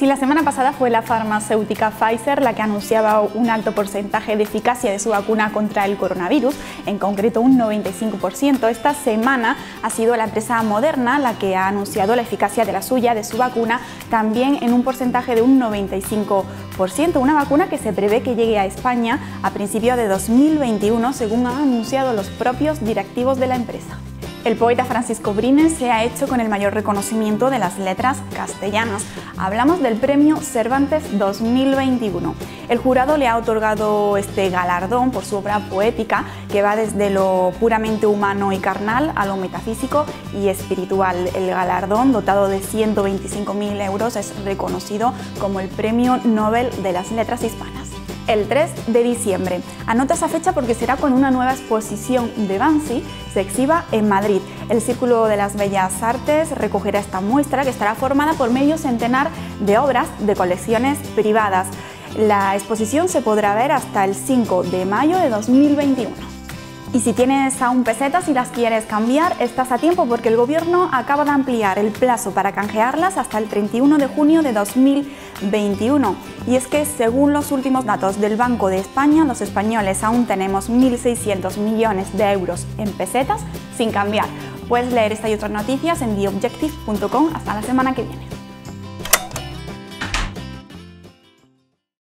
Si la semana pasada fue la farmacéutica Pfizer la que anunciaba un alto porcentaje de eficacia de su vacuna contra el coronavirus, en concreto un 95%, esta semana ha sido la empresa Moderna la que ha anunciado la eficacia de la suya, de su vacuna, también en un porcentaje de un 95%, una vacuna que se prevé que llegue a España a principios de 2021, según han anunciado los propios directivos de la empresa. El poeta Francisco Brines se ha hecho con el mayor reconocimiento de las letras castellanas. Hablamos del Premio Cervantes 2021. El jurado le ha otorgado este galardón por su obra poética, que va desde lo puramente humano y carnal a lo metafísico y espiritual. El galardón, dotado de 125.000 euros, es reconocido como el Premio Nobel de las Letras Hispanas. El 3 de diciembre. Anota esa fecha porque será con una nueva exposición de Banksy, se exhiba en Madrid. El Círculo de las Bellas Artes recogerá esta muestra que estará formada por medio centenar de obras de colecciones privadas. La exposición se podrá ver hasta el 5 de mayo de 2021. Y si tienes aún pesetas y las quieres cambiar, estás a tiempo porque el Gobierno acaba de ampliar el plazo para canjearlas hasta el 31 de junio de 2021. Y es que, según los últimos datos del Banco de España, los españoles aún tenemos 1.600 millones de euros en pesetas sin cambiar. Puedes leer esta y otras noticias en theobjective.com. Hasta la semana que viene.